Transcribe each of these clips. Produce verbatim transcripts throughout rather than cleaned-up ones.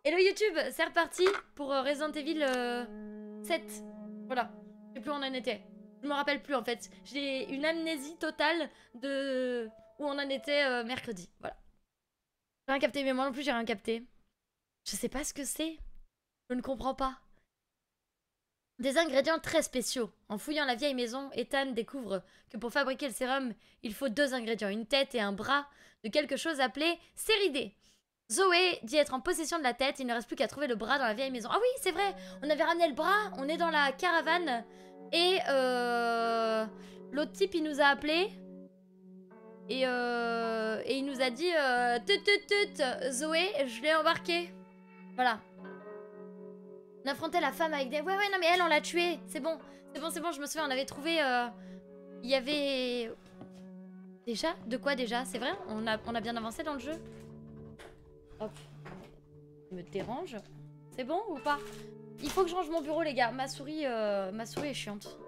Hello YouTube, c'est reparti pour euh, Resident Evil euh, sept. Voilà, je sais plus où on en était. Je me rappelle plus en fait. J'ai une amnésie totale de où on en était euh, mercredi. Voilà. J'ai rien capté, mais moi non plus j'ai rien capté. Je sais pas ce que c'est. Je ne comprends pas. Des ingrédients très spéciaux. En fouillant la vieille maison, Ethan découvre que pour fabriquer le sérum, il faut deux ingrédients, une tête et un bras de quelque chose appelé Séridé. Zoé dit être en possession de la tête, il ne reste plus qu'à trouver le bras dans la vieille maison. Ah oui, c'est vrai, on avait ramené le bras, on est dans la caravane et euh, l'autre type il nous a appelé et, euh, et il nous a dit euh, tut tut tut, Zoé, je l'ai embarqué. Voilà. On affrontait la femme avec des... Ouais ouais non mais elle on l'a tuée, c'est bon, c'est bon, c'est bon, je me souviens, on avait trouvé... euh, Il y avait... Déjà? De quoi déjà? C'est vrai? On a, on a bien avancé dans le jeu? Hop. Me dérange. C'est bon ou pas? Il faut que je range mon bureau les gars. Ma souris, euh, ma souris est chiante.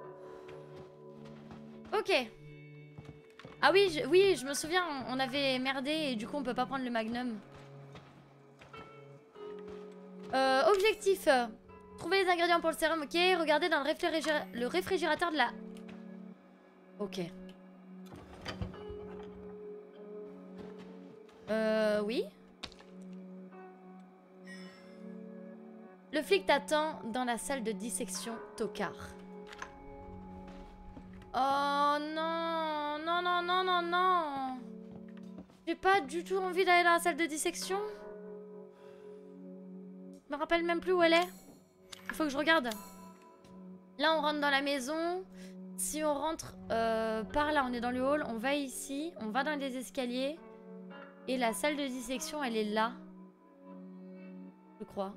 Ok. Ah oui, je, oui, je me souviens, on avait merdé et du coup on peut pas prendre le magnum. Euh, objectif. Trouver les ingrédients pour le sérum, ok. Regardez dans le, réfrigéra le réfrigérateur de la... Ok. Euh, oui. Le flic t'attend dans la salle de dissection Tokar. Oh non, non, non, non, non, non. J'ai pas du tout envie d'aller dans la salle de dissection. Je me rappelle même plus où elle est. Il faut que je regarde. Là, on rentre dans la maison. Si on rentre euh, par là, on est dans le hall. On va ici. On va dans les escaliers. Et la salle de dissection, elle est là. Je crois.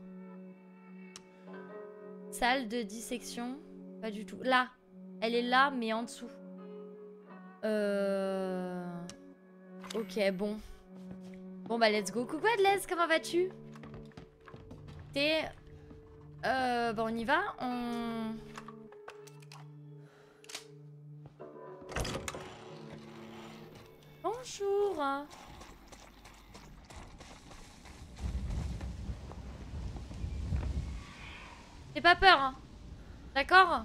Salle de dissection. Pas du tout. Là. Elle est là, mais en dessous. Euh... Ok, bon. Bon, bah, let's go. Coucou Adelaise, comment vas-tu? T'es... Euh... Bon, on y va. On... Bonjour. J'ai pas peur, hein. D'accord?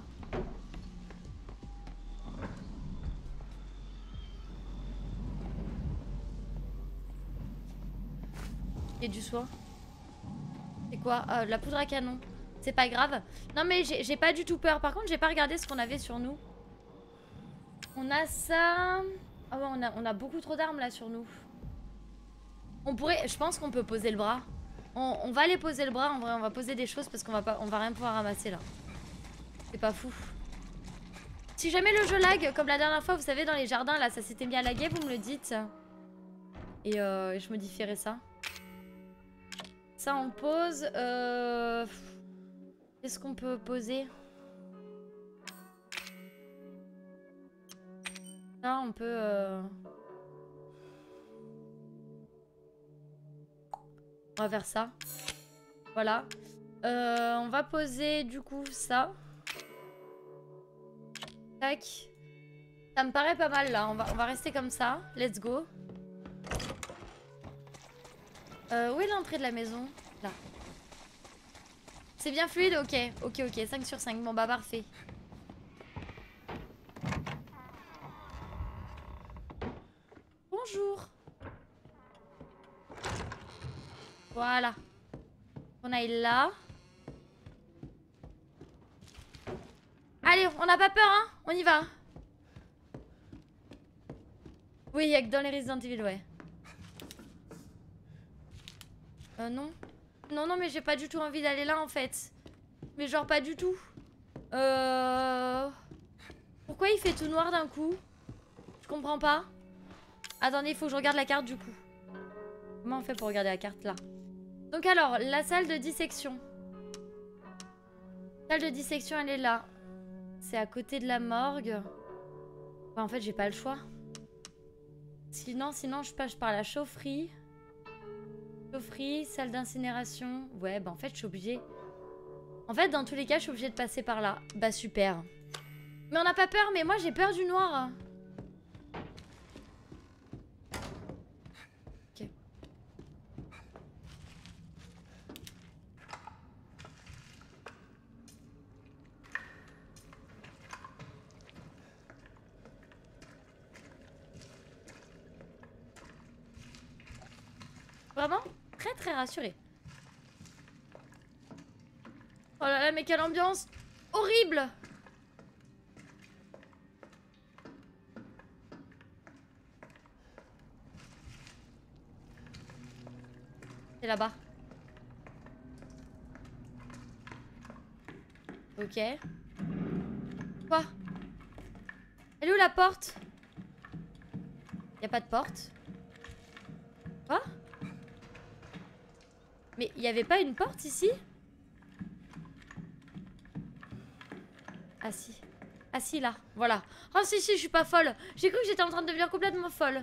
Et du soin. C'est quoi? euh, La poudre à canon. C'est pas grave. Non mais j'ai pas du tout peur. Par contre j'ai pas regardé ce qu'on avait sur nous. On a ça. Ah ouais on a, on a beaucoup trop d'armes là sur nous. On pourrait... Je pense qu'on peut poser le bras. On, on va aller poser le bras. En vrai on va poser des choses parce qu'on va pas, on va rien pouvoir ramasser là. C'est pas fou. Si jamais le jeu lag comme la dernière fois vous savez dans les jardins là ça s'était mis à laguer vous me le dites. Et euh, je modifierai ça. Ça on pose. Euh... Qu'est-ce qu'on peut poser? Ça on peut... Euh... On va faire ça. Voilà. Euh, on va poser du coup ça. Tac. Ça me paraît pas mal là. On va, on va rester comme ça. Let's go. Euh, où est l'entrée de la maison? Là. C'est bien fluide? Ok. Ok, ok. cinq sur cinq. Bon bah parfait. Bonjour. Voilà. On aille là. Allez, on n'a pas peur, hein? On y va. Oui, il y a que dans les Resident Evil, ouais. Euh, non. Non, non, mais j'ai pas du tout envie d'aller là, en fait. Mais genre, pas du tout. Euh... Pourquoi il fait tout noir d'un coup? Je comprends pas. Attendez, il faut que je regarde la carte, du coup. Comment on fait pour regarder la carte, là? Donc alors, la salle de dissection. La salle de dissection, elle est là. C'est à côté de la morgue. Bah, en fait, j'ai pas le choix. Sinon, sinon, je passe par la chaufferie. Chaufferie, salle d'incinération. Ouais, bah en fait, je suis obligée. En fait, dans tous les cas, je suis obligée de passer par là. Bah super. Mais on n'a pas peur, mais moi, j'ai peur du noir. Ok. Vraiment très très rassurée. Oh là là, mais quelle ambiance horrible! C'est là-bas. Ok. Quoi? Elle est où la porte? Y a pas de porte. Quoi? Mais y avait pas une porte ici? Ah si. Ah si, là. Voilà. Oh si si, je suis pas folle. J'ai cru que j'étais en train de devenir complètement folle.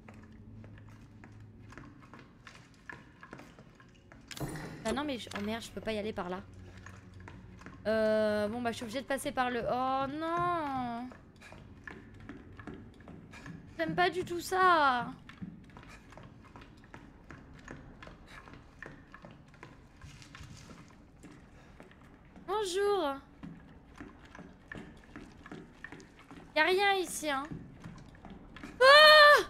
Ah non mais... Je... Oh merde, je peux pas y aller par là. Euh... Bon bah je suis obligée de passer par le... Oh non. J'aime pas du tout ça. Bonjour. Y'a rien ici, hein. Ah!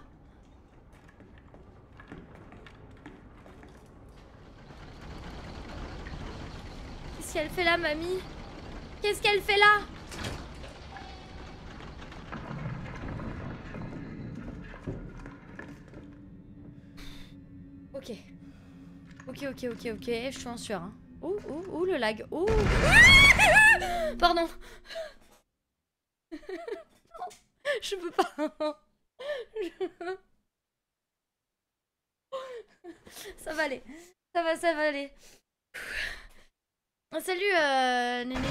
Qu'est-ce qu'elle fait là, mamie? Qu'est-ce qu'elle fait là? Ok. Ok, ok, ok, ok. Je suis en sueur, hein. Ouh, ouh, ouh, le lag. Ouh. Pardon. Je peux pas. Ça va aller. Ça va, ça va aller. Salut, euh, Néné.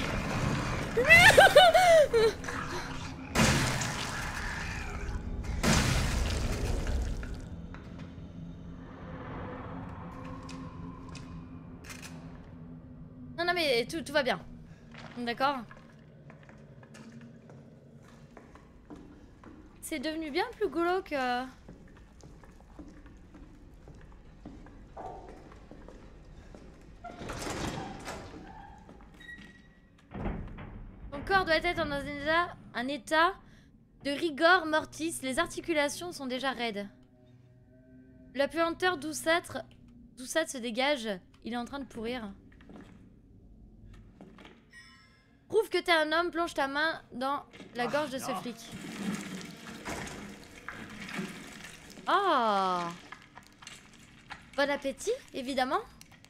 Non, non, mais tout, tout va bien. D'accord? C'est devenu bien plus glauque. Euh... Ton corps doit être dans un état, un état de rigor mortis. Les articulations sont déjà raides. La puanteur douceâtre, douceâtre se dégage. Il est en train de pourrir. Prouve que t'es un homme, plonge ta main dans la gorge de ce flic. Oh! Bon appétit, évidemment.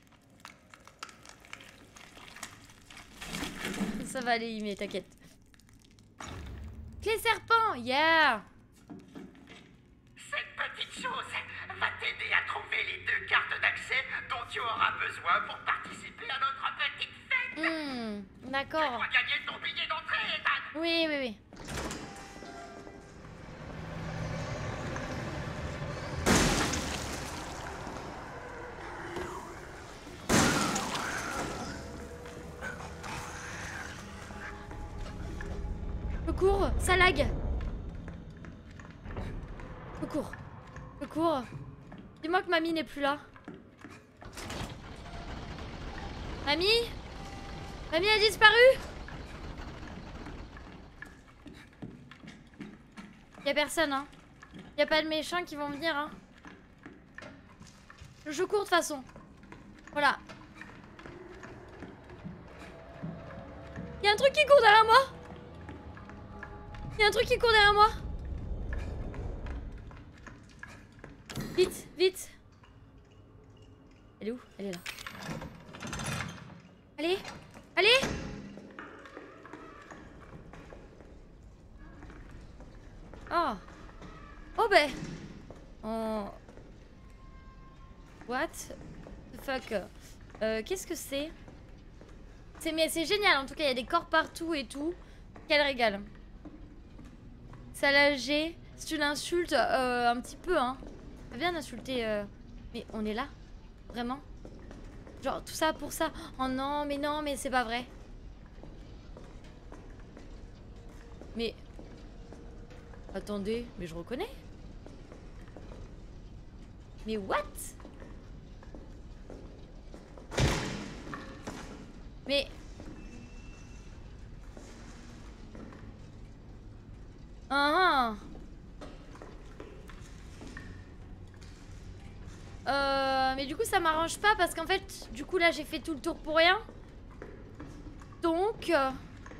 Ça va aller, mais t'inquiète. Clé serpent, yeah! Cette petite chose va t'aider à trouver les deux cartes d'accès dont tu auras besoin pour participer à notre petite fête. Hmm, d'accord. Tu dois gagner ton billet d'entrée, Ethan. Oui, oui, oui. Je cours, ça lag. Je cours. Je cours. Dis-moi que mamie n'est plus là. Mamie? Mamie a disparu? Y'a personne, hein. Y'a pas de méchants qui vont venir, hein. Je cours de toute façon. Voilà. Y'a un truc qui court derrière moi. Y'a un truc qui court derrière moi. Vite, vite. Elle est où? Elle est là. Allez, allez. Oh. Oh ben. Oh. What the fuck. Euh, Qu'est-ce que c'est? C'est mais c'est génial. En tout cas, il y a des corps partout et tout. Quel régal. Ça l'a G. C'est une insulte euh, un petit peu, hein. Ça vient d'insulter. Euh... Mais on est là? Vraiment? Genre tout ça pour ça? Oh non, mais non, mais c'est pas vrai. Mais... Attendez, mais je reconnais. Mais what? Mais... Ah ah. Euh... mais du coup ça m'arrange pas parce qu'en fait, du coup là j'ai fait tout le tour pour rien. Donc... Euh...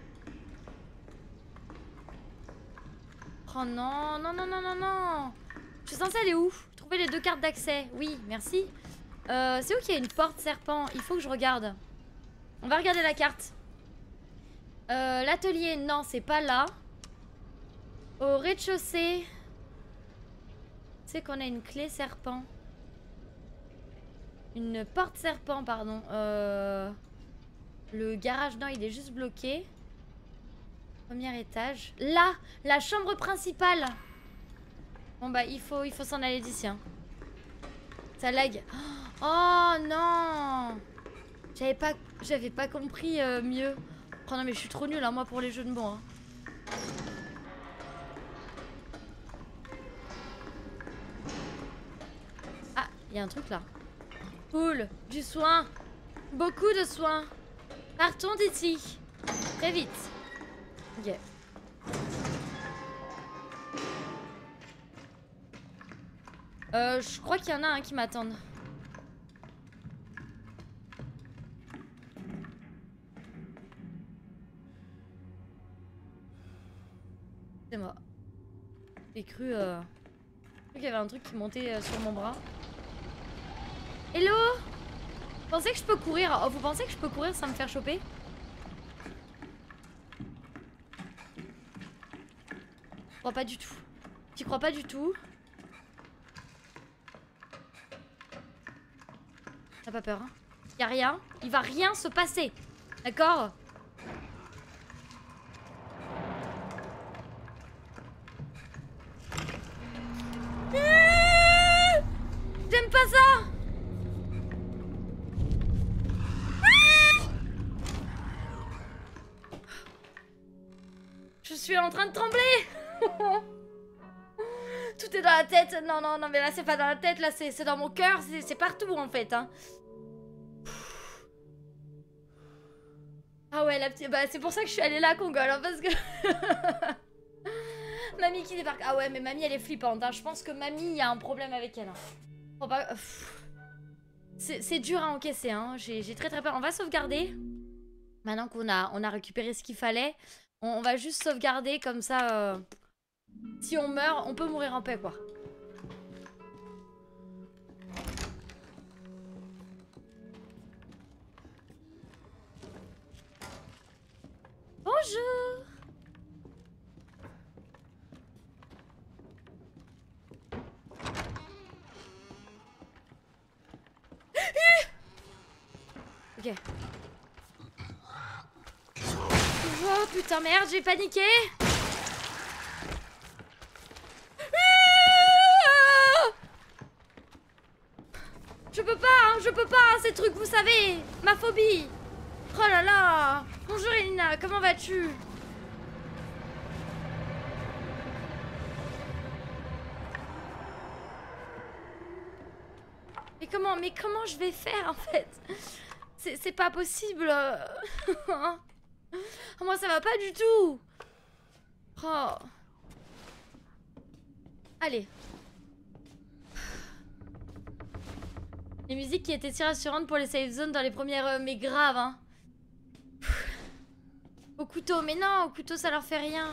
Oh non, non, non, non, non, non. Je suis censée aller où? Trouver les deux cartes d'accès. Oui, merci. Euh, c'est où qu'il y a une porte serpent? Il faut que je regarde. On va regarder la carte. Euh, L'atelier, non, c'est pas là. Au rez-de-chaussée... C'est qu'on a une clé serpent. Une porte serpent, pardon. Euh... Le garage, non, il est juste bloqué. Premier étage. Là, la chambre principale. Bon bah, il faut il faut s'en aller d'ici. Hein. Ça lag. Oh non. J'avais pas, j'avais pas compris euh, mieux. Oh non mais je suis trop nulle, hein, moi, pour les jeux de mots. Hein. Ah, il y a un truc là. Cool, du soin. Beaucoup de soin. Partons d'ici. Très vite. Ok. Euh, je crois qu'il y en a un qui m'attendent. C'est moi. J'ai cru, euh... qu'il y avait un truc qui montait euh, sur mon bras. Hello! Vous pensez que je peux courir? Oh, vous pensez que je peux courir sans me faire choper? Je crois pas du tout. J'y crois pas du tout. T'as pas peur, hein? Y'a rien. Il va rien se passer. D'accord? J'aime pas ça. Je suis en train de trembler. Tout est dans la tête. Non, non, non, mais là c'est pas dans la tête, là c'est dans mon cœur, c'est partout en fait. Hein. Ah ouais, la petite... Bah c'est pour ça que je suis allée là, Congole, hein, parce que... Mamie qui débarque. Ah ouais, mais mamie elle est flippante. Hein. Je pense que mamie, il y a un problème avec elle. Hein. Faut pas... C'est dur à encaisser. Hein. J'ai très très peur. On va sauvegarder. Maintenant qu'on a, on a récupéré ce qu'il fallait, on, on va juste sauvegarder comme ça. Euh... Si on meurt, on peut mourir en paix, quoi. Bonjour. Ok. Oh putain merde, j'ai paniqué. Je peux pas, hein, je peux pas, hein, ces trucs, vous savez, ma phobie. Oh là là. Bonjour Elina, comment vas-tu? Mais comment, mais comment je vais faire en fait? C'est pas possible. Moi ça va pas du tout. Oh. Allez. Les musiques qui étaient si rassurantes pour les safe zones dans les premières... Euh, mais grave, hein. Au couteau, mais non, au couteau ça leur fait rien.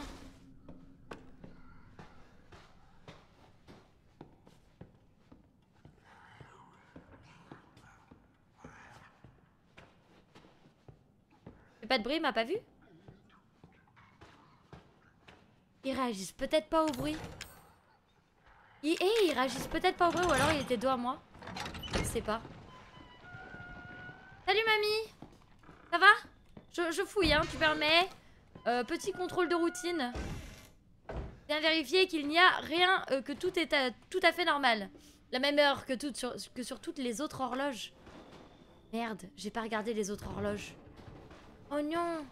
Fais pas de bruit, m'a pas vu? Ils réagissent peut-être pas au bruit. Ils, hey, ils réagissent peut-être pas au bruit ou alors il était dos à moi. Je sais pas. Salut mamie. Ça va? je, je fouille, hein, tu permets. Euh, petit contrôle de routine. Bien vérifier qu'il n'y a rien, euh, que tout est à, tout à fait normal. La même heure que, tout, sur, que sur toutes les autres horloges. Merde, j'ai pas regardé les autres horloges. Oh non.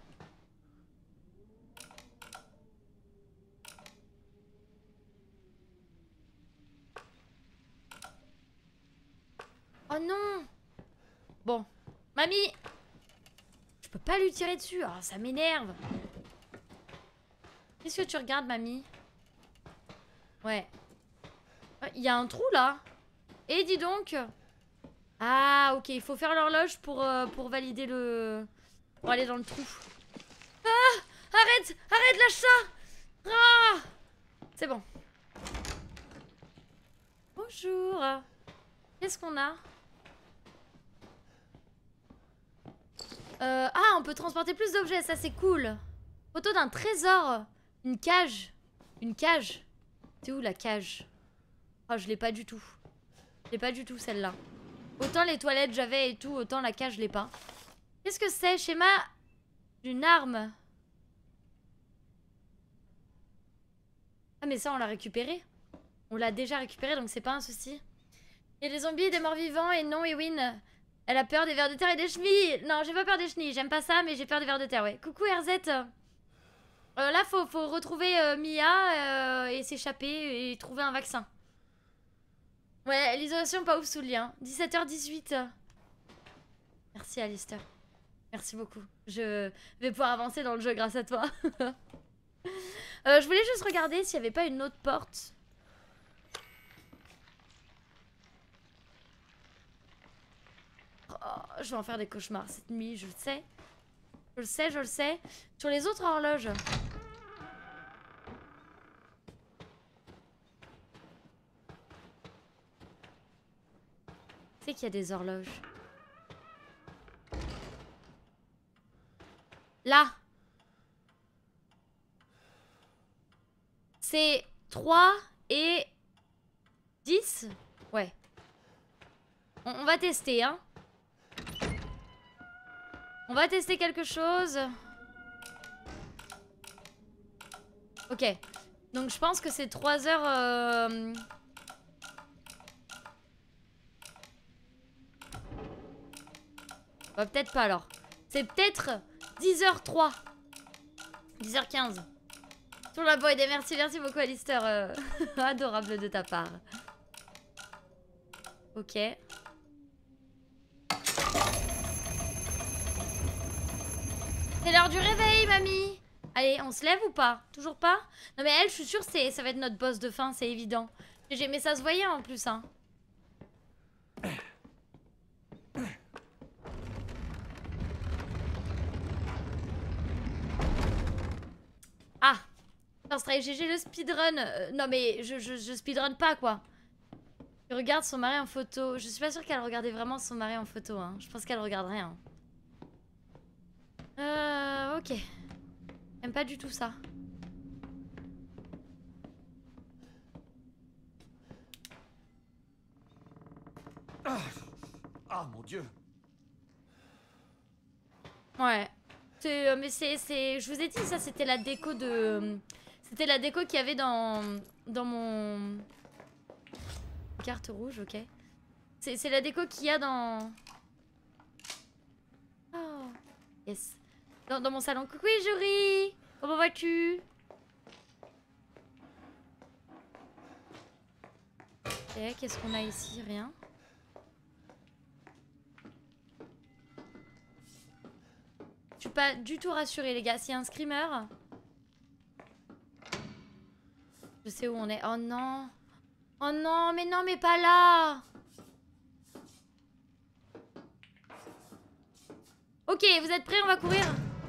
Oh non. Bon. Mamie. Je peux pas lui tirer dessus. Oh, ça m'énerve. Qu'est-ce que tu regardes, mamie? Ouais. Il y a un trou, là. Et dis donc. Ah, ok, il faut faire l'horloge pour, euh, pour valider le... Pour aller dans le trou. Ah! Arrête! Arrête, lâche ça! Ah! C'est bon. Bonjour. Qu'est-ce qu'on a? euh, Ah, on peut transporter plus d'objets, ça c'est cool. Photo d'un trésor. Une cage. Une cage. C'est où la cage? Oh, je l'ai pas du tout. Je l'ai pas du tout celle-là. Autant les toilettes j'avais et tout, autant la cage je l'ai pas. Qu'est-ce que c'est? Schéma d'une arme. Ah mais ça on l'a récupéré. On l'a déjà récupéré donc c'est pas un souci. Il y a des zombies, des morts vivants et non Ewin. Elle a peur des vers de terre et des chenilles. Non, j'ai pas peur des chenilles, j'aime pas ça mais j'ai peur des vers de terre, ouais. Coucou R Z. Euh, là faut, faut retrouver euh, Mia euh, et s'échapper et trouver un vaccin. Ouais, l'isolation pas ouf sous le lien. dix-sept heures dix-huit. Merci Alistair. Merci beaucoup. Je vais pouvoir avancer dans le jeu grâce à toi. euh, je voulais juste regarder s'il n'y avait pas une autre porte. Oh, je vais en faire des cauchemars cette nuit, je le sais. Je le sais, je le sais. Sur les autres horloges. Tu sais qu'il y a des horloges. Là. C'est trois et dix. Ouais. On, on va tester, hein. On va tester quelque chose. Ok. Donc je pense que c'est trois heures... Euh... Bah, peut-être pas alors. C'est peut-être dix heures trois. dix heures quinze. Sur la boy des merci, merci beaucoup Alistair. Euh... Adorable de ta part. Ok. C'est l'heure du réveil, mamie. Allez, on se lève ou pas? Toujours pas? Non mais elle, je suis sûre, c'est, ça va être notre boss de fin, c'est évident. Mais ça se voyait en plus, hein. Ah, G G le speedrun. Euh, non mais je, je, je speedrun pas quoi. Je regarde son mari en photo. Je suis pas sûre qu'elle regardait vraiment son mari en photo, hein. Je pense qu'elle regarderait, hein. Euh, ok. J'aime pas du tout ça. Ah, ah mon Dieu. Ouais. Euh, mais c'est, c'est, je vous ai dit ça, c'était la déco de, c'était la déco qu'il y avait dans, dans mon carte rouge, ok. C'est, c'est la déco qu'il y a dans. Oh, yes. Dans, dans mon salon. Coucou Jory, comment vas-tu? Ok, qu'est-ce qu'on a ici? Rien. Je suis pas du tout rassurée les gars. S'il y a un screamer, je sais où on est. Oh non. Oh non, mais non, mais pas là. Ok, vous êtes prêts? On va courir.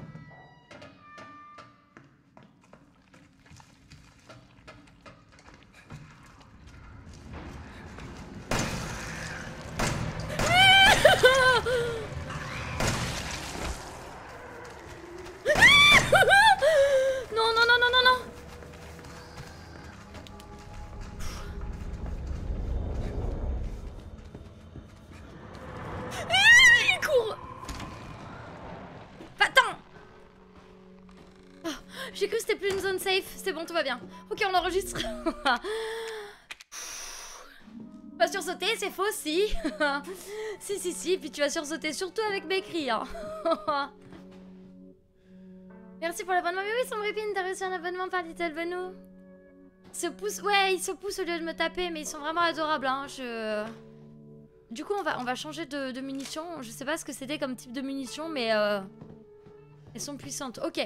Non, non, non, non, non, non. Il court. Attends. Oh, j'ai cru que c'était plus une zone safe. C'est bon, tout va bien. Ok, on enregistre. Pas sursauter, c'est faux, si. Si, si, si. Puis tu vas sursauter surtout avec mes cris. Hein. Merci pour l'abonnement. Mais oui, Sombrépine, t'as reçu un abonnement par Little Benou. Il se pousse. Ouais, il se pousse au lieu de me taper, mais ils sont vraiment adorables. Hein. Je... Du coup, on va, on va changer de, de munitions. Je sais pas ce que c'était comme type de munitions, mais euh... elles sont puissantes. Ok.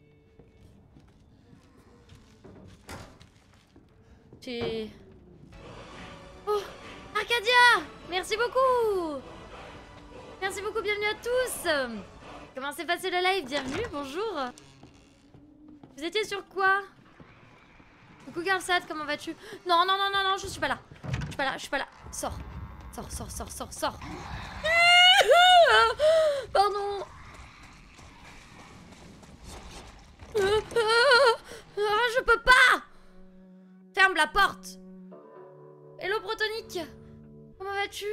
J'ai... Merci beaucoup. Merci beaucoup, bienvenue à tous. Comment s'est passé le live? Bienvenue, bonjour. Vous étiez sur quoi? Coucou Garlsad, comment vas-tu? Non, non, non, non, non, je suis pas là. Je suis pas là, je suis pas là. Sors. Sors, sors, sors, sors, sors. Pardon. Je peux pas. Ferme la porte. Hello Protonique. Comment vas-tu?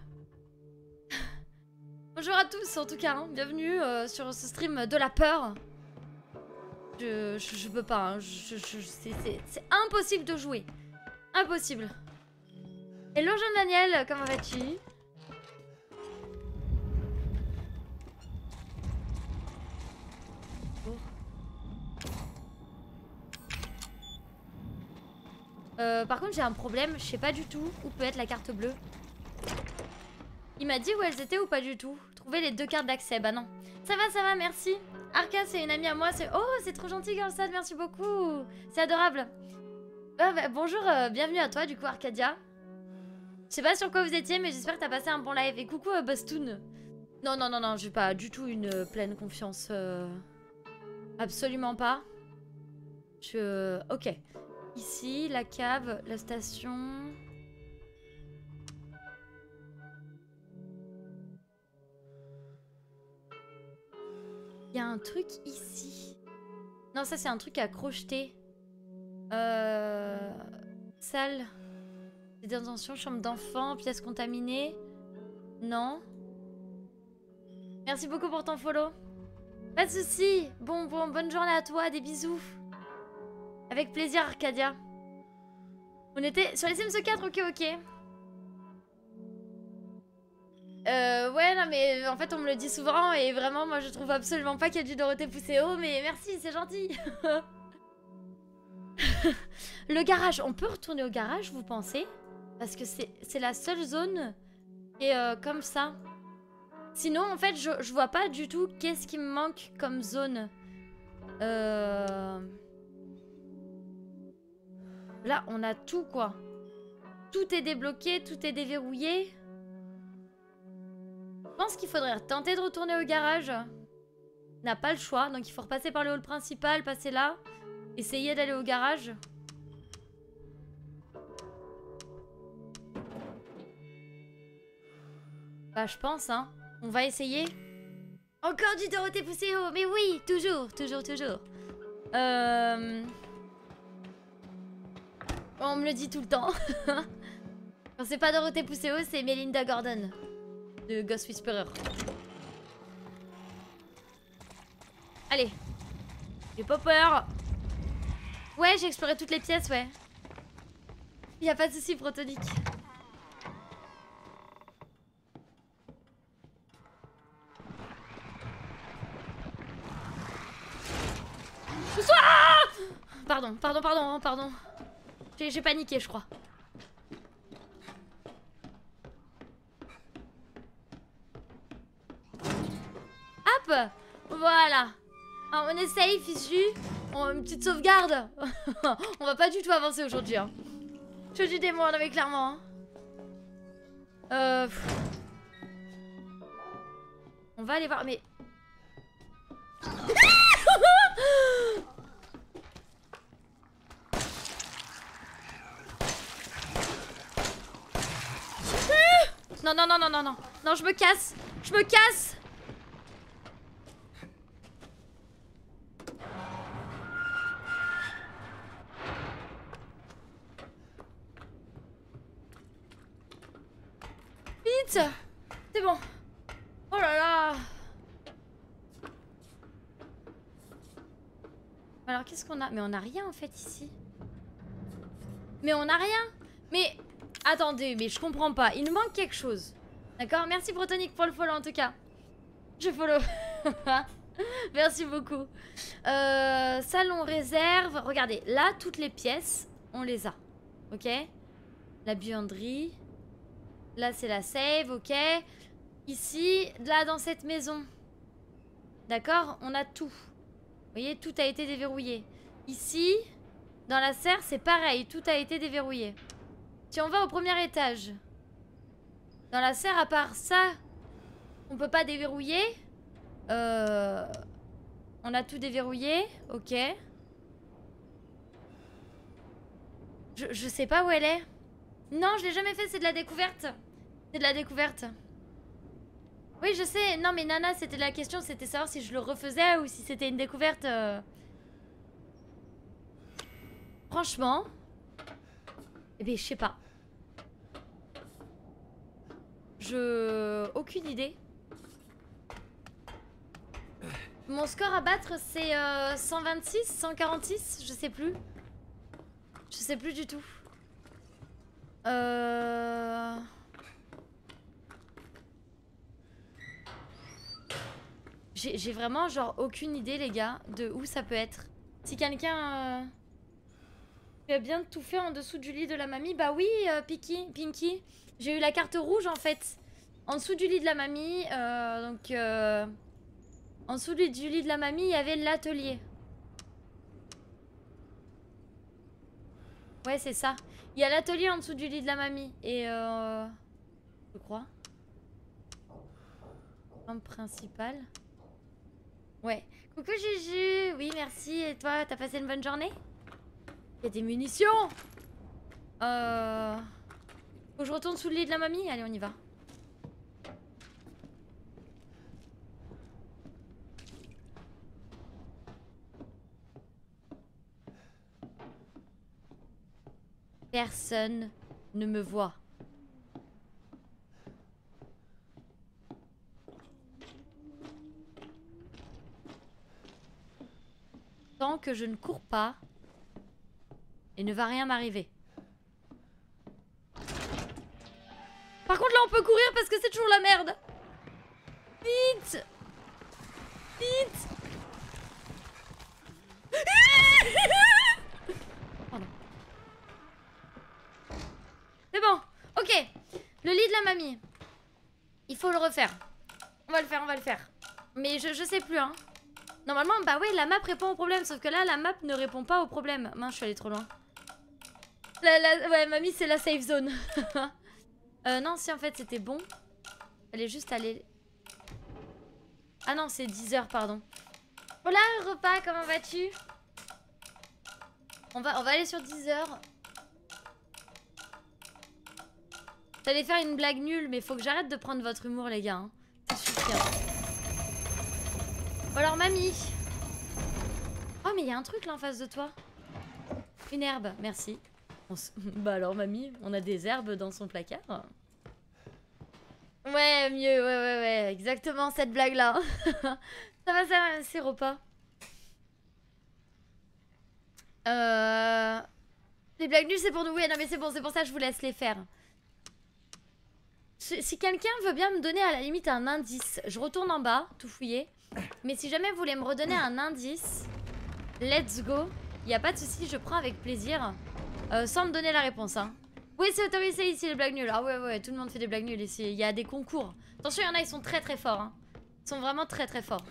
Bonjour à tous en tout cas, hein. Bienvenue euh, sur ce stream de la peur. Je, je, je peux pas, hein. je, je, c'est impossible de jouer. Impossible. Hello Jean-Daniel, comment vas-tu? Euh, par contre j'ai un problème, je sais pas du tout où peut être la carte bleue. Il m'a dit où elles étaient ou pas du tout. Trouver les deux cartes d'accès, bah non. Ça va, ça va, merci. Arca c'est une amie à moi, c'est... Oh c'est trop gentil Girlsad, merci beaucoup. C'est adorable. Ah, bah, bonjour, euh, bienvenue à toi du coup Arcadia. Je sais pas sur quoi vous étiez mais j'espère que t'as passé un bon live. Et coucou euh, Bastoun. Non, non, non, non, j'ai pas du tout une euh, pleine confiance. Euh... Absolument pas. Je... Ok. Ici, la cave, la station... Il y a un truc ici. Non, ça c'est un truc à crocheter. Euh... Salle. Détention, chambre d'enfant, pièce contaminée. Non. Merci beaucoup pour ton follow. Pas de soucis. Bon, bon, bonne journée à toi, des bisous. Avec plaisir, Arcadia. On était sur les Sims quatre, ok, ok. Euh, ouais, non, mais en fait, on me le dit souvent et vraiment, moi, je trouve absolument pas qu'il y a du Dorothée poussé haut, mais merci, c'est gentil. Le garage, on peut retourner au garage, vous pensez? Parce que c'est la seule zone qui est euh, comme ça. Sinon, en fait, je, je vois pas du tout qu'est-ce qui me manque comme zone. Euh... Là, on a tout, quoi. Tout est débloqué, tout est déverrouillé. Je pense qu'il faudrait tenter de retourner au garage. On n'a pas le choix, donc il faut repasser par le hall principal, passer là. Essayer d'aller au garage. Bah, je pense, hein. On va essayer. Encore du Dorothée poussé haut, mais oui, toujours, toujours, toujours. Euh... On me le dit tout le temps. Quand c'est pas Dorothée poussé haut, c'est Melinda Gordon de Ghost Whisperer. Allez. J'ai pas peur. Ouais, j'ai exploré toutes les pièces, ouais. Y a pas de soucis, Protonique. Pardon, pardon, pardon, pardon. J'ai paniqué, je crois. Hop. Voilà. Alors, on est safe ici. On a une petite sauvegarde. On va pas du tout avancer aujourd'hui. Hein. Je dis des mots, non mais clairement. Hein. Euh... On va aller voir, mais... Non, non, non, non, non, non. Non, je me casse. Je me casse. Vite. C'est bon. Oh là là. Alors, qu'est-ce qu'on a? Mais on a rien, en fait, ici. Mais on a rien. Mais... Attendez, mais je comprends pas. Il nous manque quelque chose. D'accord? Merci Protonique pour le follow en tout cas. Je follow. Merci beaucoup. Euh, salon réserve. Regardez, là, toutes les pièces, on les a. Ok? La buanderie. Là, c'est la save, ok? Ici, là, dans cette maison. D'accord? On a tout. Vous voyez, tout a été déverrouillé. Ici, dans la serre, c'est pareil. Tout a été déverrouillé. Si on va au premier étage, Dans la serre, à part ça, on peut pas déverrouiller. Euh... On a tout déverrouillé. Ok. Je, je sais pas où elle est. Non, je l'ai jamais fait, c'est de la découverte. C'est de la découverte. Oui, je sais. Non, mais Nana, c'était la question, c'était savoir si je le refaisais ou si c'était une découverte. Euh... Franchement. Eh bien, je sais pas. Je... Aucune idée. Mon score à battre, c'est euh, cent vingt-six, cent quarante-six, je sais plus. Je sais plus du tout. Euh... J'ai vraiment genre aucune idée les gars de où ça peut être. Si quelqu'un euh... tu as bien tout fait en dessous du lit de la mamie. Bah oui euh, Pinky, Pinky. J'ai eu la carte rouge en fait. En dessous du lit de la mamie. Euh, donc euh... En dessous du lit de la mamie il y avait l'atelier. Ouais c'est ça. Il y a l'atelier en dessous du lit de la mamie. Et euh... je crois. Lampe principale. Ouais. Coucou Juju. Oui, merci. Et toi, t'as passé une bonne journée? Il y a des munitions. Euh... Faut que je retourne sous le lit de la mamie? Allez, on y va. Personne ne me voit. Tant que je ne cours pas, il ne va rien m'arriver. Par contre là on peut courir parce que c'est toujours la merde. Vite. Vite. Pardon. C'est bon. Ok. Le lit de la mamie. Il faut le refaire. On va le faire, on va le faire. Mais je, je sais plus hein. Normalement, bah ouais, la map répond au problème. Sauf que là, la map ne répond pas au problème. Mince, je suis allée trop loin. La, la, ouais, mamie, c'est la safe zone. euh, non, si en fait, c'était bon. Elle est juste allée... Ah non, c'est dix heures, pardon. Voilà, repas, comment vas-tu? on va, on va aller sur dix heures. J'allais faire une blague nulle, mais faut que j'arrête de prendre votre humour, les gars. Hein. Ça suffit. Hein. Bon alors mamie. Oh mais il y a un truc là en face de toi. Une herbe, merci. On s... Bah alors mamie, on a des herbes dans son placard. Ouais mieux, ouais ouais ouais, exactement cette blague là. Ça va, ça c'est repas. Euh... Les blagues nulles c'est pour nous, oui non mais c'est bon, c'est pour ça que je vous laisse les faire. Si quelqu'un veut bien me donner à la limite un indice, je retourne en bas, tout fouillé. Mais si jamais vous voulez me redonner un indice, let's go. Il n'y a pas de souci, je prends avec plaisir. Euh, sans me donner la réponse. Hein. Oui, c'est autorisé ici les blagues nulles. Ah ouais, ouais, tout le monde fait des blagues nulles ici. Il y a des concours. Attention, il y en a, ils sont très très forts. Hein. Ils sont vraiment très très forts.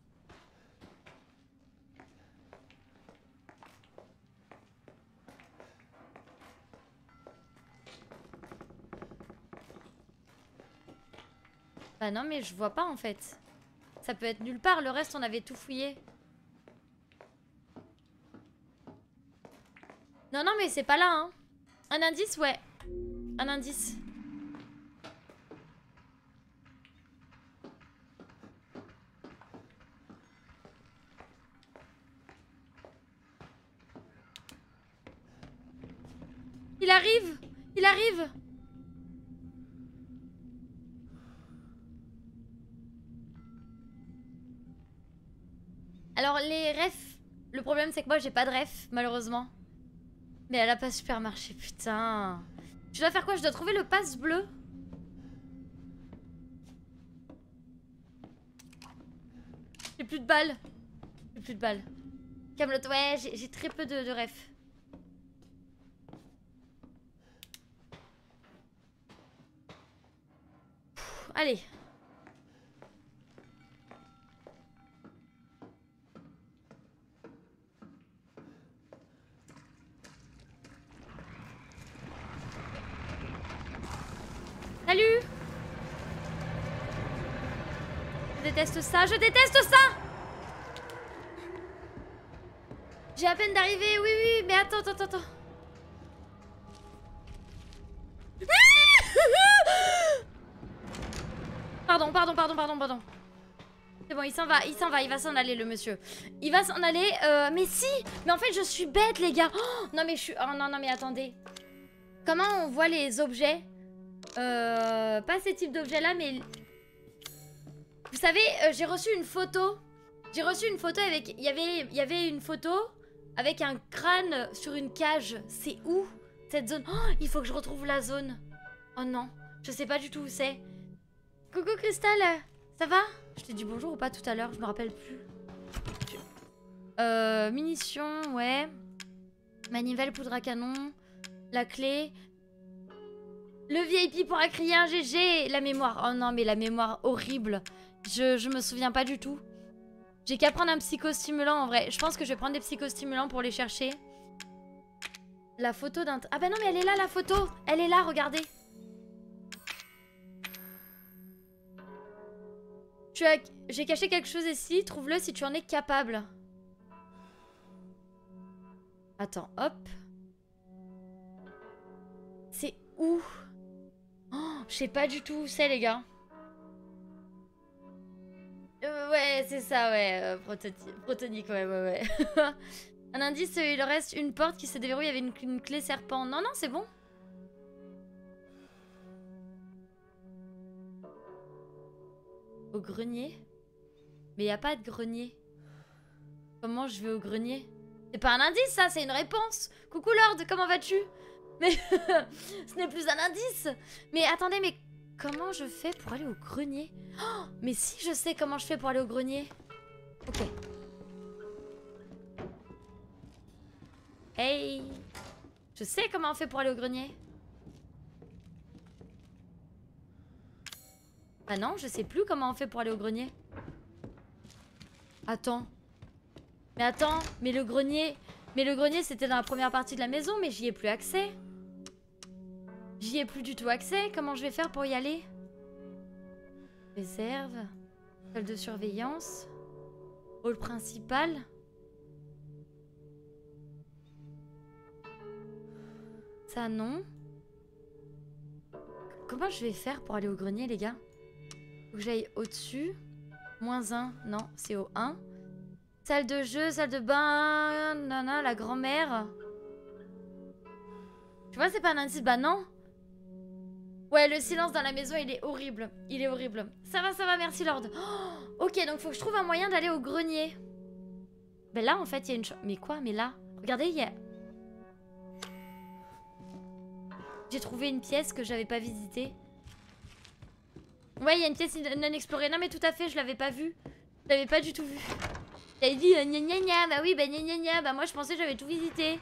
Bah non, mais je vois pas en fait. Ça peut être nulle part, le reste on avait tout fouillé. Non, non, mais c'est pas là, hein. Un indice, ouais. Un indice. Il arrive! Il arrive! Alors les refs, le problème c'est que moi j'ai pas de ref malheureusement. Mais elle a pas super marché, putain. Je dois faire quoi? Je dois trouver le passe bleu. J'ai plus de balles. J'ai plus de balles. Camelot, ouais, j'ai très peu de, de refs. Pff, allez. Salut! déteste ça, je déteste ça. J'ai à peine d'arriver, oui, oui, mais attends, attends, attends. Pardon, pardon, pardon, pardon, pardon. C'est bon, il s'en va, il s'en va, il va s'en aller le monsieur. Il va s'en aller, euh, mais si. Mais en fait, je suis bête, les gars. Oh, non, mais je suis... Oh non, non, mais attendez. Comment on voit les objets? Euh... Pas ces types d'objets-là, mais... Vous savez, euh, j'ai reçu une photo. J'ai reçu une photo avec... Il y avait, il y avait une photo avec un crâne sur une cage. C'est où, cette zone? Oh, il faut que je retrouve la zone. Oh non, je sais pas du tout où c'est. Coucou, Crystal. Ça va? Je t'ai dit bonjour ou pas tout à l'heure? Je me rappelle plus. Euh... Munitions, ouais. Manivelle, poudre à canon. La clé. Le V I P pourra crier un G G. La mémoire. Oh non, mais la mémoire horrible. Je, je me souviens pas du tout. J'ai qu'à prendre un psychostimulant en vrai. Je pense que je vais prendre des psychostimulants pour les chercher. La photo d'un... Ah bah non, mais elle est là la photo. Elle est là, regardez. Tu as... J'ai caché quelque chose ici. Trouve-le si tu en es capable. Attends, hop. C'est où? Oh, je sais pas du tout où c'est, les gars. Euh, ouais, c'est ça, ouais. Euh, protonique, ouais, ouais, ouais. Un indice, il reste une porte qui se déverrouille avec une, une clé serpent. Non, non, c'est bon. Au grenier? Mais il n'y a pas de grenier. Comment je vais au grenier? C'est pas un indice, ça, c'est une réponse. Coucou, Lord, comment vas-tu? Mais ce n'est plus un indice. Mais attendez, mais comment je fais pour aller au grenier? Oh, mais si, je sais comment je fais pour aller au grenier. Ok. Hey. Je sais comment on fait pour aller au grenier. Ah non, je sais plus comment on fait pour aller au grenier. Attends. Mais attends, mais le grenier... Mais le grenier, c'était dans la première partie de la maison, mais j'y ai plus accès. J'y ai plus du tout accès. Comment je vais faire pour y aller? Réserve. Salle de surveillance. Hall principal. Ça, non. Comment je vais faire pour aller au grenier, les gars? Faut que j'aille au-dessus. Moins un. Non, c'est au un. Salle de jeu, salle de bain. Nana, la grand-mère. Tu vois, c'est pas un indice. Bah non. Ouais, le silence dans la maison, il est horrible. Il est horrible. Ça va, ça va, merci, Lord. Oh, ok, donc faut que je trouve un moyen d'aller au grenier. Ben là, en fait, il y a une chose... Mais quoi? Mais là, regardez, il y a... J'ai trouvé une pièce que j'avais pas visitée. Ouais, il y a une pièce non explorée. Non, mais tout à fait, je l'avais pas vue. Je l'avais pas du tout vue. J'avais dit euh, gna gna gna. Bah oui, bah gna gna gna. Bah moi, je pensais que j'avais tout visité.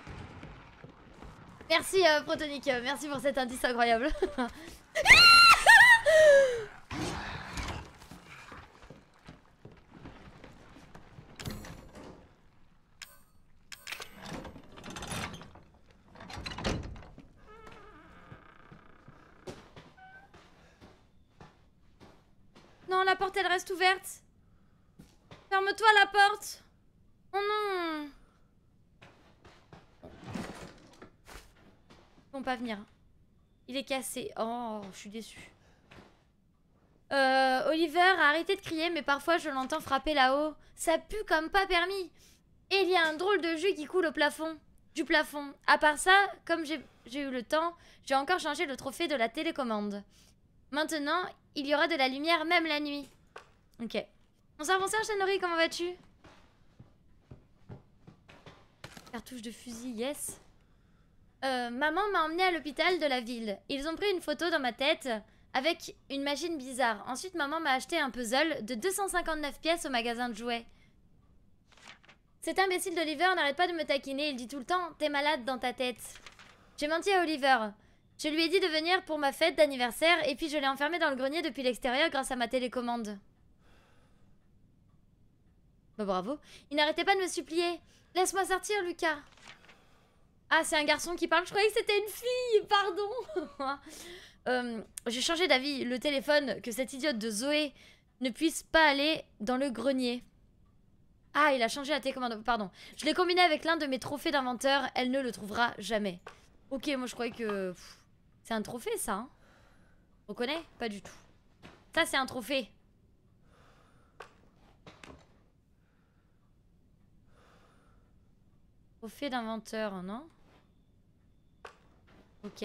Merci, euh, Protonique. Merci pour cet indice incroyable. Non, la porte, elle reste ouverte. Ferme-toi la porte. Oh non. Ils vont pas venir. Il est cassé. Oh, je suis déçue. Euh, Oliver a arrêté de crier, mais parfois je l'entends frapper là-haut. Ça pue comme pas permis. Et il y a un drôle de jus qui coule au plafond. Du plafond. À part ça, comme j'ai eu le temps, j'ai encore changé le trophée de la télécommande. Maintenant, il y aura de la lumière même la nuit. Ok. Bonsoir, bonsoir, Chanori, comment vas-tu? Cartouche de fusil, yes. Euh, maman m'a emmené à l'hôpital de la ville. Ils ont pris une photo dans ma tête avec une machine bizarre. Ensuite, maman m'a acheté un puzzle de deux cent cinquante-neuf pièces au magasin de jouets. Cet imbécile d'Oliver n'arrête pas de me taquiner. Il dit tout le temps, t'es malade dans ta tête. J'ai menti à Oliver. Je lui ai dit de venir pour ma fête d'anniversaire et puis je l'ai enfermé dans le grenier depuis l'extérieur grâce à ma télécommande. Bah bravo. Il n'arrêtait pas de me supplier. Laisse-moi sortir, Lucas. Ah, c'est un garçon qui parle. Je croyais que c'était une fille. Pardon. euh, J'ai changé d'avis. Le téléphone que cette idiote de Zoé ne puisse pas aller dans le grenier. Ah, il a changé la télécommande. Pardon. Je l'ai combiné avec l'un de mes trophées d'inventeur. Elle ne le trouvera jamais. Ok, moi je croyais que... C'est un trophée ça, hein. On connaît? Pas du tout. Ça c'est un trophée. Trophée d'inventeur, non? Ok.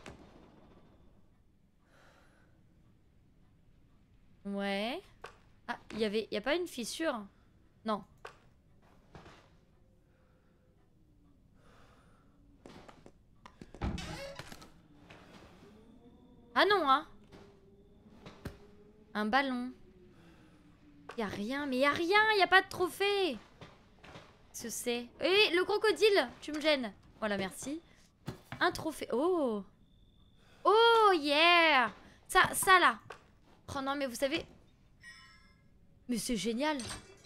Ouais. Ah, il y avait... Y a pas une fissure? Non. Ah non, hein. Un ballon. Y a rien, mais y a rien, y a pas de trophée. Ce c'est. Eh, le crocodile, tu me gênes. Voilà, merci. Un trophée. Oh. Oh, yeah. Ça, ça là. Oh non, mais vous savez... Mais c'est génial.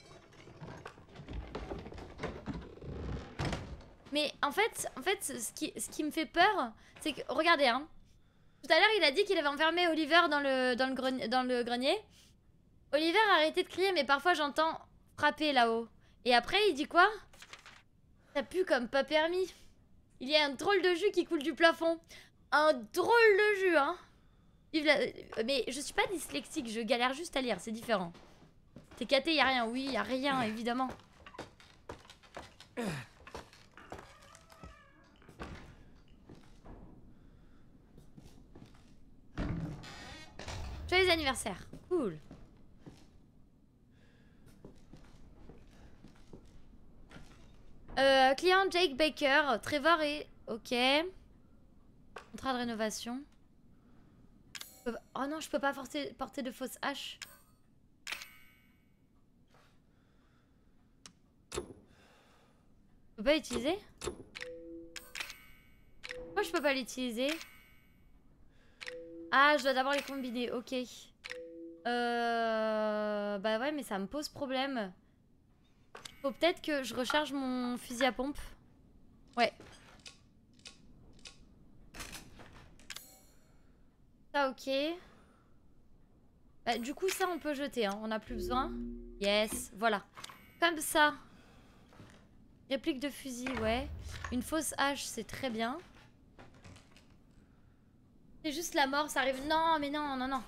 Mais en fait, en fait, ce qui, ce qui me fait peur, c'est que... Regardez, hein. Tout à l'heure, il a dit qu'il avait enfermé Oliver dans le, dans le, grenier, dans le grenier. Oliver a arrêté de crier, mais parfois j'entends frapper là-haut. Et après, il dit quoi? Ça pue comme pas permis. Il y a un drôle de jus qui coule du plafond. Un drôle de jus, hein. Vive la... Mais je suis pas dyslexique, je galère juste à lire, c'est différent. T'es caté, y a rien. Oui, y a rien, évidemment. Joyeux anniversaire. Cool. Euh, client Jake Baker. Trevor et... Ok. Contrat de rénovation. Je peux... Oh non, je peux pas porter, porter de fausses haches. Je peux pas l'utiliser? Pourquoi je peux pas l'utiliser? Ah, je dois d'abord les combiner, ok. Euh... Bah ouais, mais ça me pose problème. Faut peut-être que je recharge mon fusil à pompe. Ouais. Ça, ok. Bah, du coup, ça, on peut jeter, hein. On n'a plus besoin. Yes, voilà. Comme ça. Réplique de fusil, ouais. Une fausse hache, c'est très bien. C'est juste la mort, ça arrive. Non, mais non, non, non.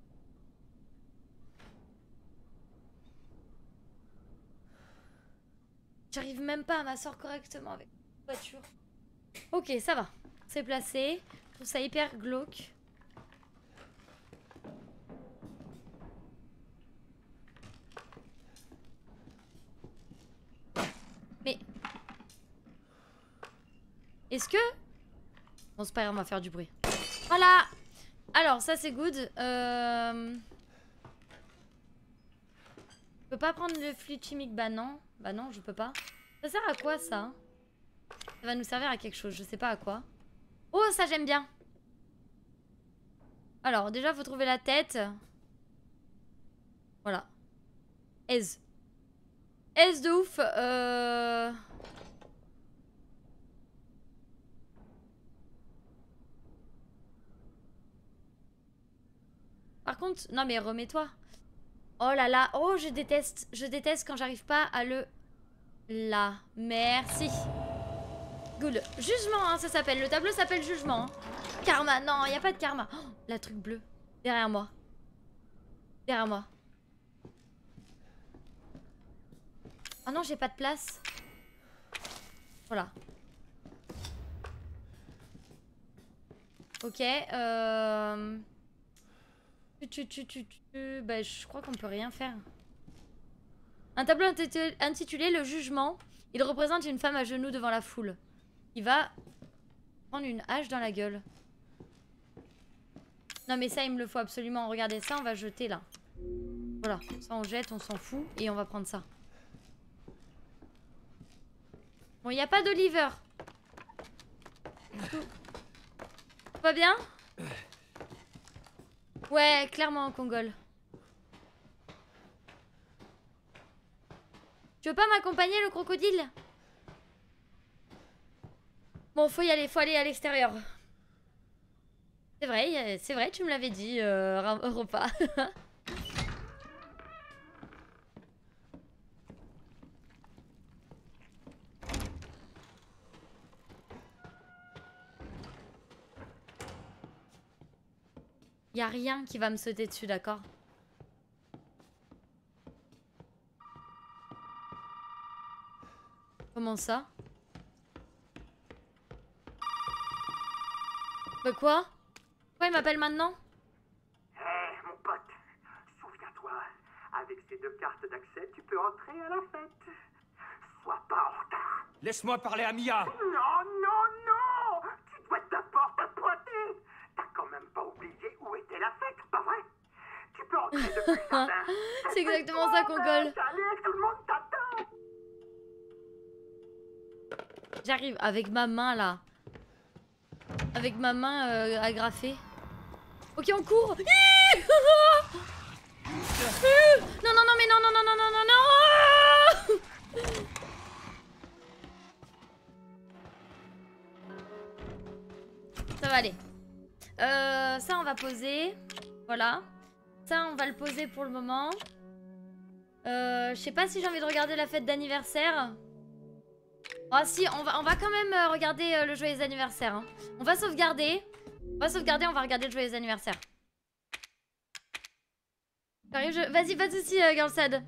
J'arrive même pas à m'asseoir correctement avec la voiture. Ok, ça va. C'est placé. Je trouve ça hyper glauque. Mais... Est-ce que... Bon, c'est pas grave, on va faire du bruit. Voilà. Alors, ça c'est good. Euh... Je peux pas prendre le fluide chimique. Bah non. Bah non, je peux pas. Ça sert à quoi ça? Ça va nous servir à quelque chose, je sais pas à quoi. Oh, ça j'aime bien. Alors, déjà, faut trouver la tête. Voilà. Aise. Aise de ouf. Euh... Par contre, non mais remets-toi. Oh là là, oh je déteste, je déteste quand j'arrive pas à le... Là, merci. Good. Jugement, hein, ça s'appelle, le tableau s'appelle jugement. Hein. Karma, non, il n'y a pas de karma. Oh, la truc bleue, derrière moi. Derrière moi. Oh non, j'ai pas de place. Voilà. Ok, euh... Tu, tu, tu, tu, bah, je crois qu'on peut rien faire. Un tableau intitulé Le Jugement. Il représente une femme à genoux devant la foule. Il va prendre une hache dans la gueule. Non mais ça il me le faut absolument. Regardez ça, on va jeter là. Voilà, ça on jette, on s'en fout. Et on va prendre ça. Bon, il n'y a pas d'Oliver. Tout va bien? Ouais, clairement en Congole. Tu veux pas m'accompagner le crocodile? Bon, faut y aller, faut aller à l'extérieur. C'est vrai, c'est vrai, tu me l'avais dit, euh, repas. Y a rien qui va me sauter dessus, d'accord? Comment ça? Bah quoi? Pourquoi il m'appelle maintenant? Hé, mon pote, souviens-toi, avec ces deux cartes d'accès, tu peux entrer à la fête. Sois pas en retard. Laisse-moi parler à Mia. Non, non, non! Tu dois d'abord te pointer. T'as quand même pas oublié où était la fête, pas vrai? Tu peux entrer depuis le jardin. C'est exactement ça qu'on colle. Allez, tout le monde t'attend. J'arrive avec ma main là. Avec ma main euh, agrafée. Ok, on court. Non, non, non, mais non, non, non, non, non, non, non. Ça va aller. Euh, ça, on va poser. Voilà. Ça, on va le poser pour le moment. Euh, je sais pas si j'ai envie de regarder la fête d'anniversaire. Ah si, on va, on va quand même euh, regarder euh, le joyeux anniversaire. Hein. On va sauvegarder. On va sauvegarder, on va regarder le joyeux anniversaire. J'arrive, je... Vas-y, pas de soucis, euh, Girlsad.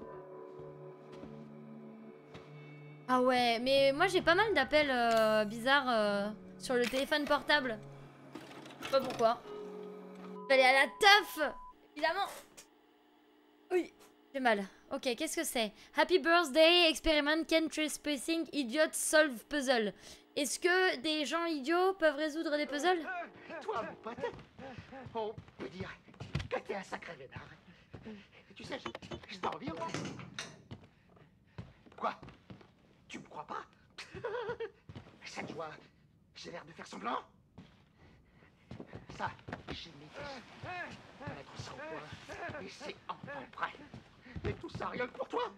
Ah ouais, mais moi j'ai pas mal d'appels euh, bizarres euh, sur le téléphone portable. Je sais pas pourquoi. Je vais aller à la teuf, évidemment. Oui, j'ai mal. Ok, qu'est-ce que c'est? Happy birthday, experiment can trespassing, idiot solve puzzle. Est-ce que des gens idiots peuvent résoudre des puzzles? Toi, mon pote, on peut dire que t'es un sacré vénard. Tu sais, je, je t'en envie. Quoi? Tu me crois pas? Ça te voit, j'ai l'air de faire semblant? Ça, j'ai mis mettre ça au point, et c'est enfin prêt. Et tout ça rien que pour toi.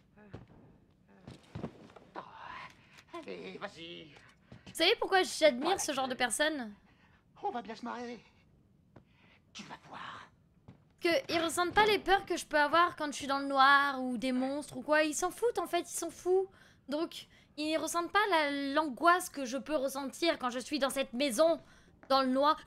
Oh, allez, vas-y. Vous savez pourquoi j'admire ce genre de personnes? On va bien se marrer. Tu vas voir. Parce qu'ils ressentent pas les peurs que je peux avoir quand je suis dans le noir ou des monstres ou quoi. Ils s'en foutent en fait, ils s'en foutent. Donc, ils ressentent pas l'angoisse que je peux ressentir quand je suis dans cette maison, dans le noir.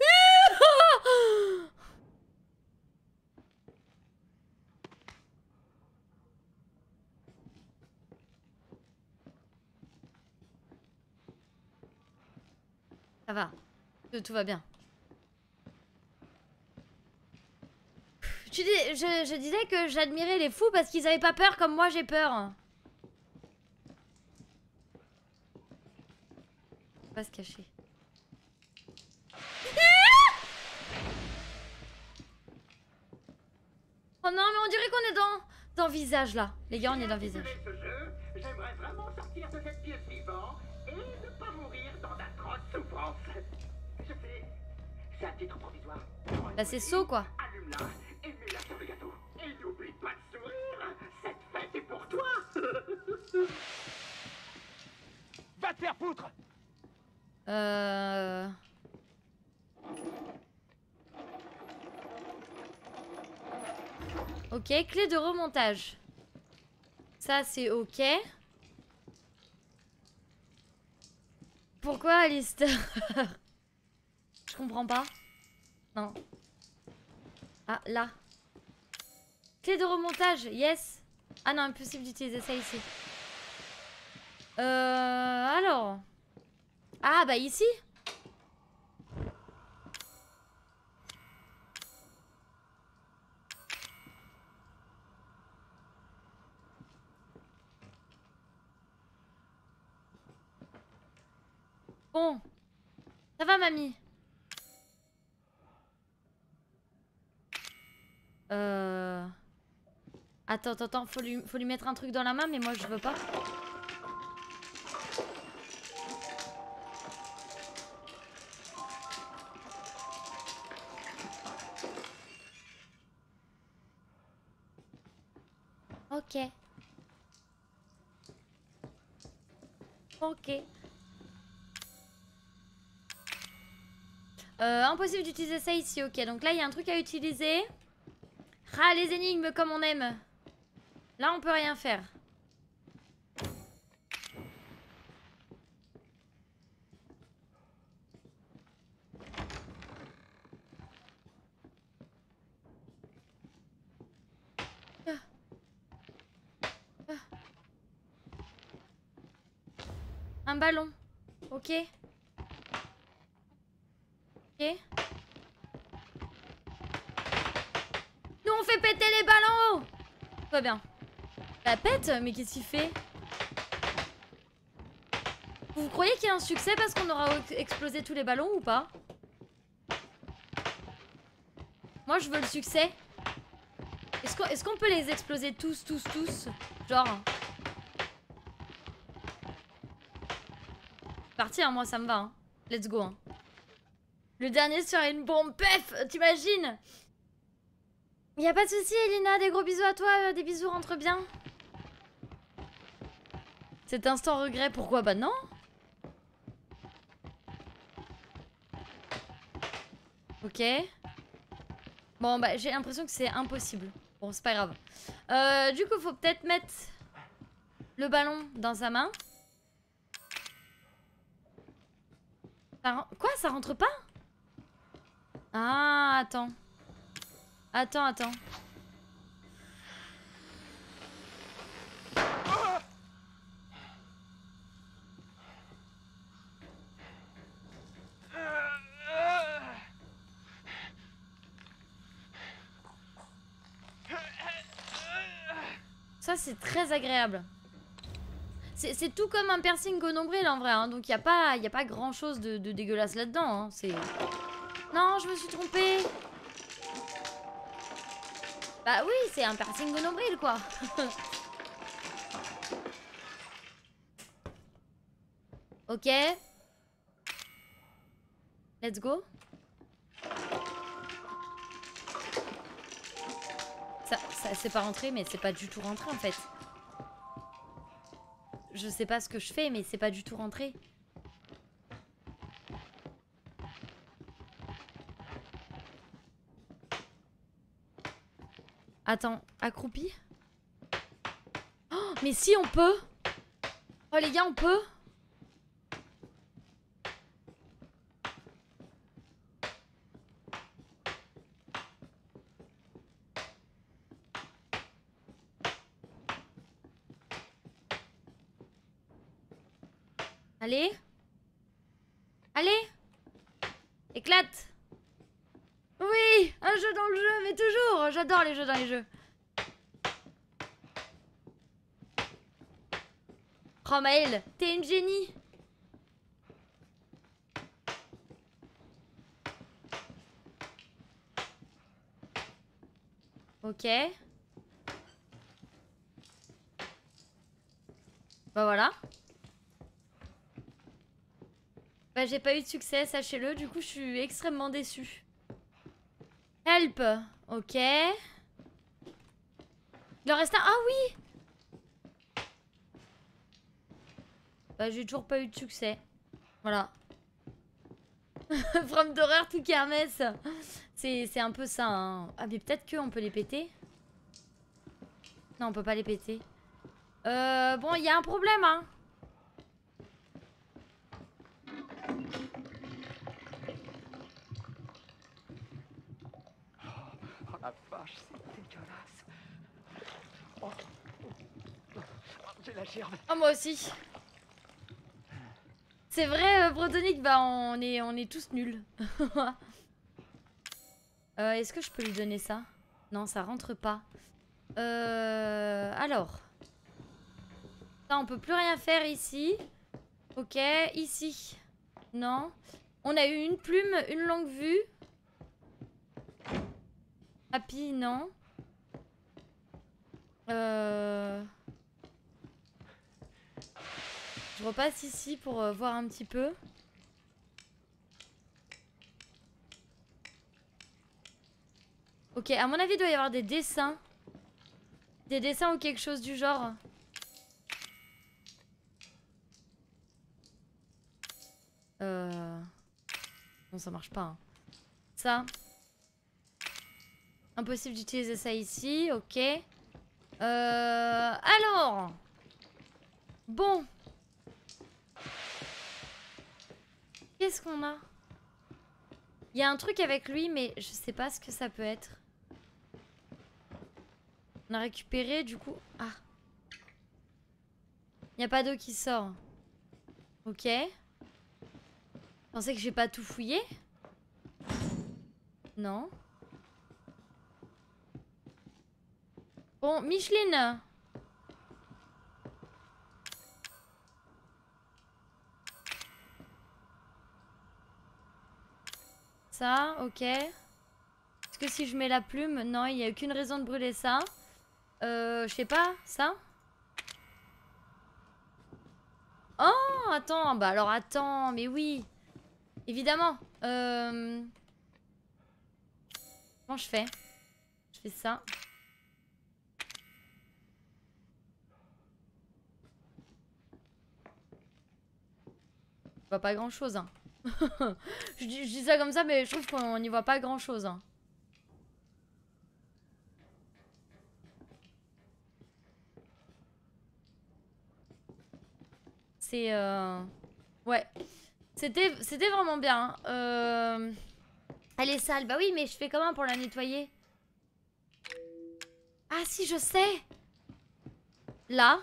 Ça va. Tout, tout va bien. Tu dis, je, je disais que j'admirais les fous parce qu'ils avaient pas peur comme moi j'ai peur. Faut pas se cacher. Oh non, mais on dirait qu'on est dans, dans le visage là. Les gars, on est dans le visage. Ce jeu, j'aimerais vraiment sortir de cette pièce vivant et ne pas mourir dans d'atroces souffrances. Je sais, c'est un titre provisoire. Bah c'est saut quoi. Allume-la et mets-la sur le gâteau. Et n'oublie pas de sourire. Cette fête est pour toi. Va te faire foutre. Euh... Ok, clé de remontage. Ça c'est ok. Pourquoi Alistair? Je comprends pas. Non. Ah, là. Clé de remontage, yes. Ah non, impossible d'utiliser ça ici. Euh... Alors... Ah, bah ici. Bon. Ça va, mamie? Euh... Attends, attends, attends. Faut lui, faut lui mettre un truc dans la main, mais moi, je veux pas. Ok. Ok. Euh, impossible d'utiliser ça ici, ok. Donc là, il y a un truc à utiliser. Ah, les énigmes comme on aime. Là, on peut rien faire. Un ballon. Ok. Ok. Nous on fait péter les ballons. Tout va bien. La pète? Mais qu'est-ce qu'il fait? Vous croyez qu'il y a un succès parce qu'on aura explosé tous les ballons ou pas? Moi je veux le succès. Est-ce qu'on est-ce qu'on peut les exploser tous, tous, tous? Genre... Parti, hein, moi ça me va. Hein. Let's go. Hein. Le dernier sur une bombe. Pef, t'imagines? Y a pas de souci, Elina. Des gros bisous à toi. Des bisous, rentre bien. Cet instant regret, pourquoi? Bah non. Ok. Bon, bah j'ai l'impression que c'est impossible. Bon, c'est pas grave. Euh, du coup, faut peut-être mettre le ballon dans sa main. Ça... Quoi? Ça rentre pas? Ah, attends. Attends, attends. Ça, c'est très agréable. C'est tout comme un piercing au nombril en vrai, hein. Donc il n'y a, pas, y a pas grand chose de, de dégueulasse là-dedans. Hein. C'est... Non, je me suis trompée. Bah oui, c'est un piercing au nombril quoi. Ok. Let's go. Ça, ça c'est pas rentré, mais c'est pas du tout rentré en fait. Je sais pas ce que je fais, mais c'est pas du tout rentré. Attends, accroupi? Oh, mais si on peut! Oh les gars, on peut? Allez. Allez. Éclate. Oui, un jeu dans le jeu, mais toujours. J'adore les jeux dans les jeux. Oh Maëlle, t'es une génie. Ok. Bah voilà. Bah j'ai pas eu de succès, sachez-le, du coup je suis extrêmement déçue. Help. Ok. Il en reste un. Ah oui. Bah j'ai toujours pas eu de succès. Voilà. From d'horreur tout kermesse. C'est un peu ça. Hein. Ah mais peut-être qu'on peut les péter. Non on peut pas les péter. Euh, bon il y a un problème hein. Oh la vache, c'est dégueulasse. Oh, oh. J'ai la gerbe. Oh moi aussi. C'est vrai euh, Brodonic, bah on est, on est tous nuls. euh, Est-ce que je peux lui donner ça? Non ça rentre pas. Euh, alors. Ça on peut plus rien faire ici. Ok, ici. Non. On a eu une plume, une longue vue. Happy, non. Euh... Je repasse ici pour euh, voir un petit peu. Ok, à mon avis, il doit y avoir des dessins. Des dessins ou quelque chose du genre. Euh... Non, ça marche pas. Hein. Ça. Impossible d'utiliser ça ici, ok. Euh... Alors. Bon. Qu'est-ce qu'on a? Il y a un truc avec lui, mais je sais pas ce que ça peut être. On a récupéré, du coup... Ah. Il n'y a pas d'eau qui sort. Ok. Je pensais que j'ai pas tout fouillé. Non. Bon, Micheline. Ça, ok. Est-ce que si je mets la plume... Non, il n'y a aucune raison de brûler ça. Euh, je sais pas, ça. Oh, attends, bah alors attends, mais oui. Évidemment. Euh... Comment je fais? Je fais ça. Je vois pas grand chose, hein. je, dis, je dis ça comme ça, mais je trouve qu'on n'y voit pas grand chose, hein. C'est... Euh... Ouais. C'était c'était vraiment bien. Hein. Euh... Elle est sale. Bah oui, mais je fais comment pour la nettoyer? Ah si, je sais. Là.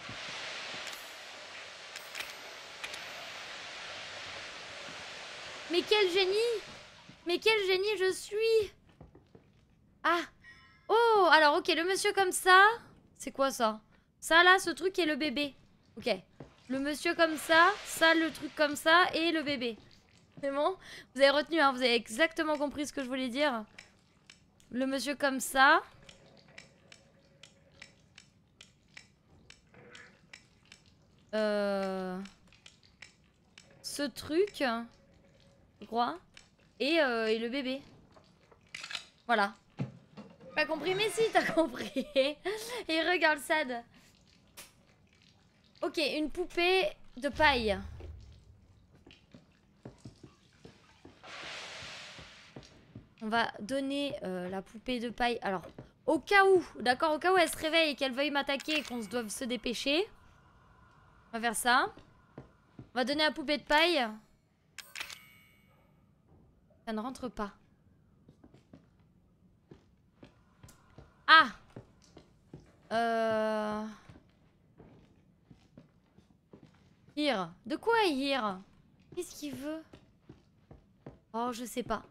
Mais quel génie! Mais quel génie je suis! Ah! Oh! Alors, ok, le monsieur comme ça... C'est quoi ça? Ça, là, ce truc est le bébé. Ok. Le monsieur comme ça, ça, le truc comme ça, et le bébé. C'est bon? Vous avez retenu, hein? Vous avez exactement compris ce que je voulais dire. Le monsieur comme ça. Euh... Ce truc... Je crois. Et, euh, et le bébé. Voilà. Pas compris, mais si, t'as compris. Et regarde Sad. Ok, une poupée de paille. On va donner euh, la poupée de paille. Alors, au cas où, d'accord, au cas où elle se réveille et qu'elle veuille m'attaquer et qu'on se doive se dépêcher. On va faire ça. On va donner la poupée de paille. Ça ne rentre pas. Ah! Euh... Here. De quoi here? Qu'est-ce qu'il veut? Oh, je sais pas.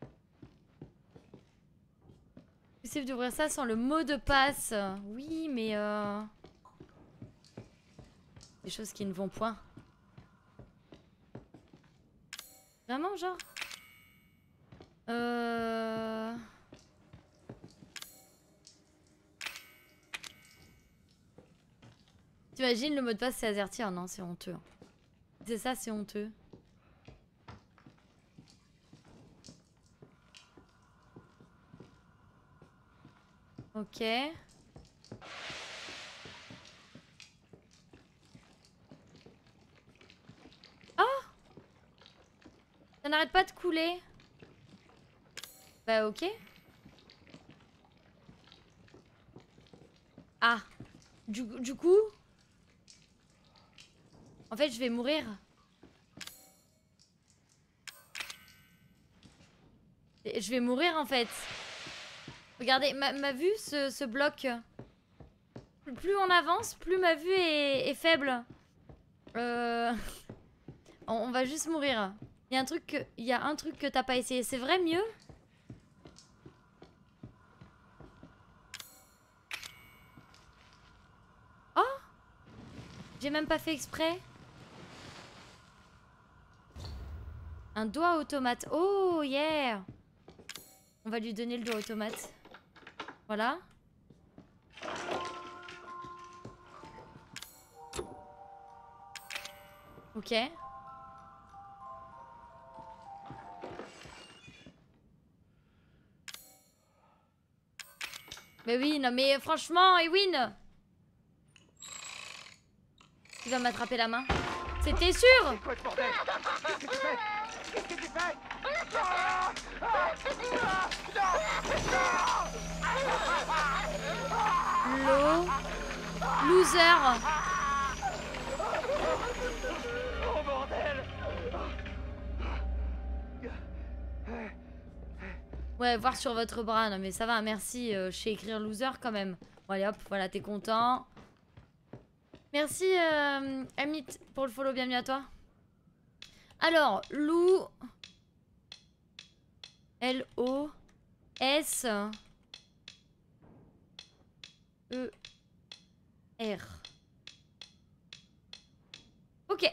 Possible d'ouvrir ça sans le mot de passe. Oui, mais euh... des choses qui ne vont point. Vraiment, genre? Euh... T'imagines le mot de passe c'est azertir? Non, c'est honteux. C'est ça, c'est honteux. Ok. Oh! Ça n'arrête pas de couler. Bah ok. Ah. Du, du coup... En fait, je vais mourir. Je vais mourir, en fait. Regardez, ma, ma vue se, se bloque. Plus on avance, plus ma vue est, est faible. Euh... On, on va juste mourir. Il y a un truc que, il y a un truc que t'as pas essayé. C'est vrai, mieux? Oh! J'ai même pas fait exprès. Un doigt automate. Oh, yeah! On va lui donner le doigt automate. Voilà. Ok. Mais oui, non mais franchement, Ewin! Tu vas m'attraper la main. C'était sûr! Quoi ce bordel? Qu'est-ce que tu fais? Qu'est-ce que tu fais? L'eau. Loser. Oh bordel! Ouais, voir sur votre bras. Non mais ça va, merci. Euh, je sais écrire loser quand même. Bon allez hop, voilà, t'es content. Merci euh, Amit pour le follow, bienvenue à toi. Alors, Lou... L O S E R. Ok.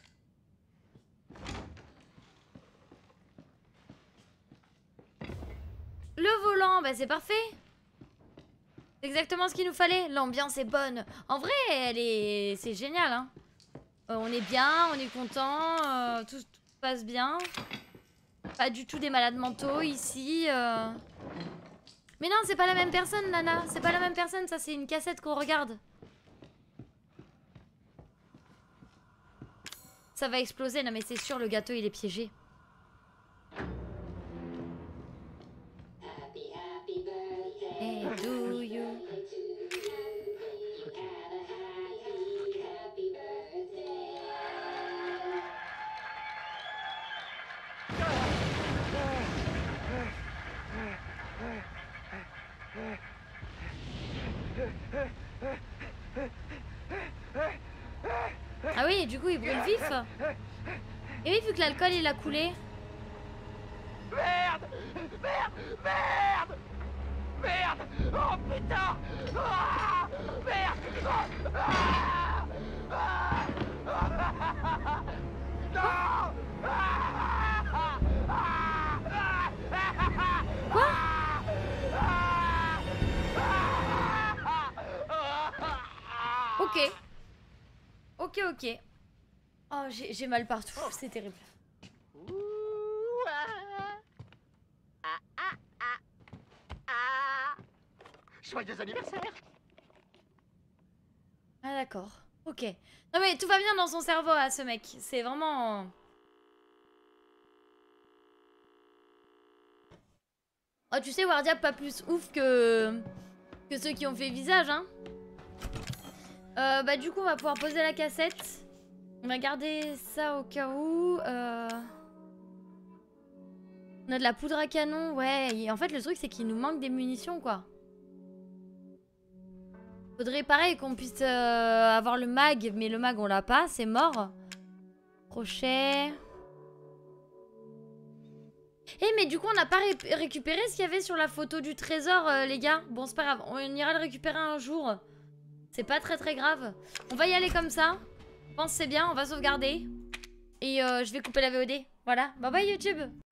Le volant, bah c'est parfait. C'est exactement ce qu'il nous fallait. L'ambiance est bonne. En vrai, elle est... c'est génial, hein. Euh, on est bien, on est content, euh, tout, tout passe bien. Pas du tout des malades mentaux ici. Euh... Mais non, c'est pas la même personne, Nana. C'est pas la même personne, ça c'est une cassette qu'on regarde. Ça va exploser, non mais c'est sûr, le gâteau il est piégé. Hey, do you... Ah oui, du coup il brûle vif. Et oui, vu que l'alcool il a coulé. Merde! Merde! Merde! Merde! Oh putain! Ah merde! Ah ah ah non! Quoi? Ok. Ok, ok. Oh, j'ai mal partout, c'est terrible. Joyeux anniversaire! Ah d'accord, ok. Non mais tout va bien dans son cerveau à ce mec, c'est vraiment... Oh tu sais Wardia pas plus ouf que... que ceux qui ont fait visage hein. Euh, bah du coup on va pouvoir poser la cassette. On va garder ça au cas où. Euh... On a de la poudre à canon, ouais. Et en fait le truc c'est qu'il nous manque des munitions quoi. Faudrait pareil qu'on puisse euh, avoir le mag, mais le mag on l'a pas, c'est mort. Crochet. Eh mais du coup on n'a pas ré récupéré ce qu'il y avait sur la photo du trésor euh, les gars. Bon c'est pas grave, on ira le récupérer un jour. C'est pas très très grave. On va y aller comme ça. Je pense que c'est bien, on va sauvegarder. Et euh, je vais couper la V O D. Voilà, bye bye YouTube.